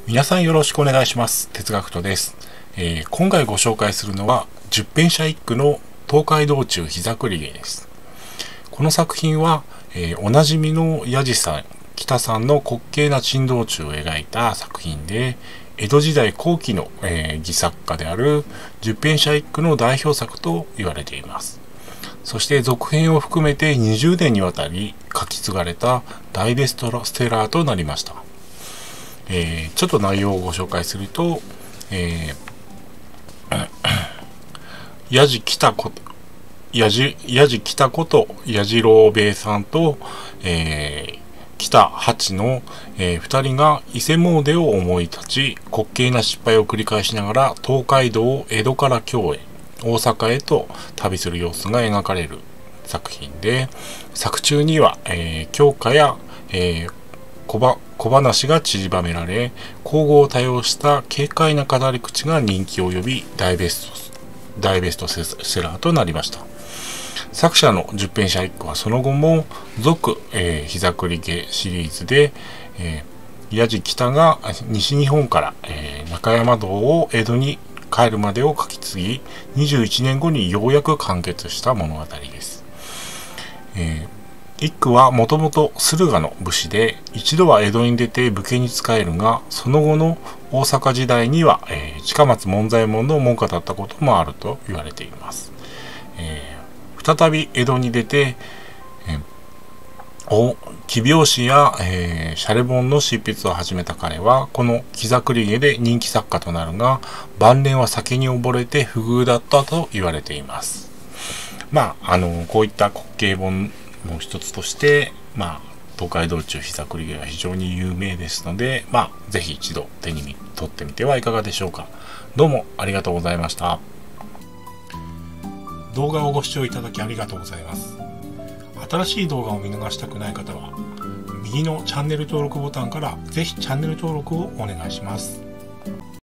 皆さんよろしくお願いします。哲学とです。今回ご紹介するのは十返舎一九の東海道中膝栗毛です。この作品は、おなじみの矢地さん、北さんの滑稽な珍道中を描いた作品で、江戸時代後期の、戯作家である十返舎一九の代表作と言われています。そして続編を含めて20年にわたり書き継がれた大ベストセラーとなりました。ちょっと内容をご紹介すると、矢地北こと矢次郎兵衛さんと、北八の、2人が伊勢詣を思い立ち、滑稽な失敗を繰り返しながら東海道を江戸から京へ、大阪へと旅する様子が描かれる作品で、作中には、狂歌や、小話が散りばめられ、口語を多用した軽快な語り口が人気を呼び、大ベストセラーとなりました。作者の十返舎一九はその後も続、膝栗毛シリーズで、矢地北が西日本から、中山道を江戸に帰るまでを書き継ぎ、21年後にようやく完結した物語です。一九はもともと駿河の武士で、一度は江戸に出て武家に仕えるが、その後の大阪時代には、近松門左衛門の門下だったこともあると言われています。再び江戸に出て、奇拍子や、シャレ本の執筆を始めた彼は、この膝栗毛で人気作家となるが、晩年は酒に溺れて不遇だったと言われています。こういった滑稽本の一つとして、東海道中膝栗毛は非常に有名ですので、ぜひ一度手に取ってみてはいかがでしょうか。どうもありがとうございました。動画をご視聴いただきありがとうございます。新しい動画を見逃したくない方は、右のチャンネル登録ボタンからぜひチャンネル登録をお願いします。